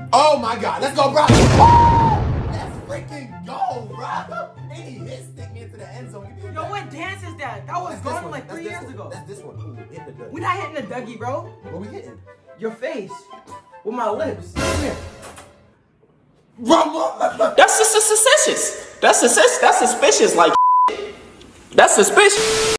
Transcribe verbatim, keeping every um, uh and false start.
Oh my God, let's go, bro. Oh, let's freaking go, bro. And he hit stick me into the end zone. Yo, what dance is that? That was gone like three years one. ago. That's this one. Ooh, hit the Dougie. We're not hitting the Dougie, bro. What we hitting? Your face. With my lips. Come here. Rumble. That's suspicious. That's suspicious. That's suspicious. Like, that's suspicious.